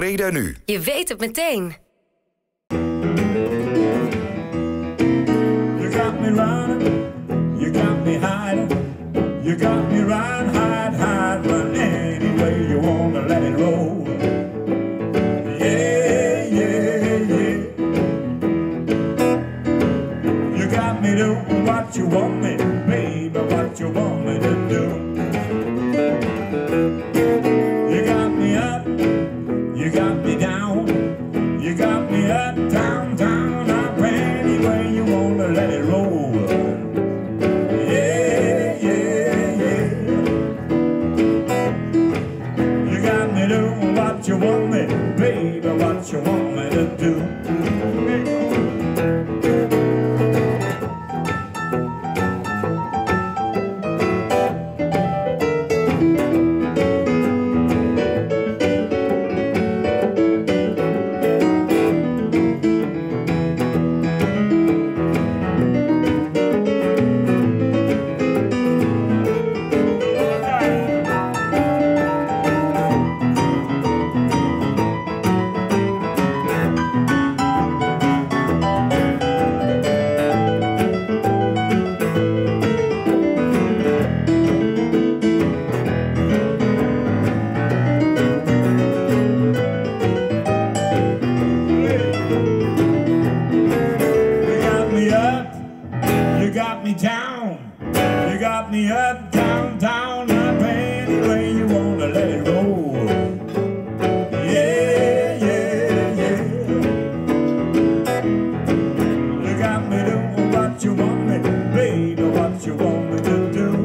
Breda Nu. Je weet het meteen. You got me running, you got me hiding, you got me run, hide, hide, run any way you wanna let it roll. Yeah, yeah, yeah. You got me doing what you want me, baby, what you want me to do. You got me up, you got me down, you got me up, down, down, up any way you wanna let it roll. Yeah, yeah, yeah. You got me doing what you want me, baby, what you want me to do. You got me down, you got me up, down, down, up any way you wanna let it roll. Yeah, yeah, yeah. You got me doing what you want me, baby, what you want me to do.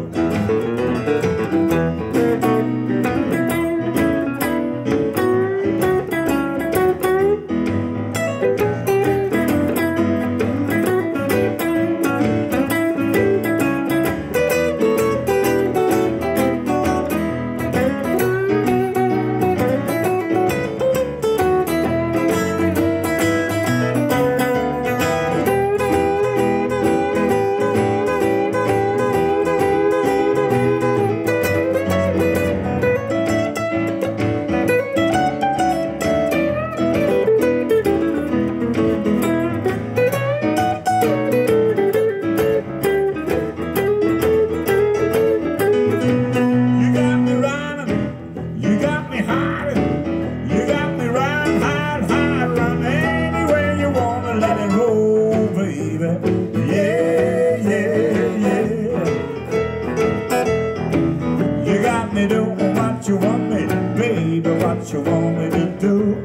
Doing what you want me, baby, what you want me to do.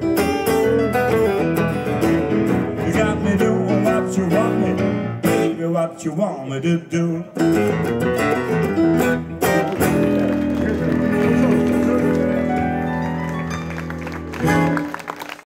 You got me doing what you want me, baby, what you want me to do.